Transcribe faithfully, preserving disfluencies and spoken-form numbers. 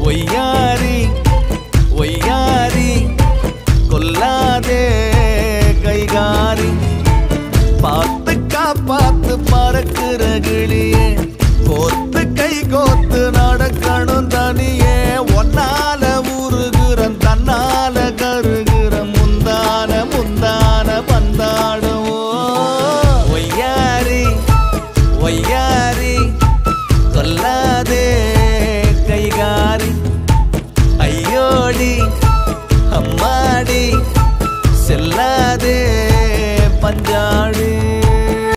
ஒய்யாரி ஒய்யாரி கொல்லாதே கைகாரி பார்த்து காப்பாத்து பறக்குற கிளியே கோத்து கை கோத்து நடக்கணும் தனியே ஒன்னால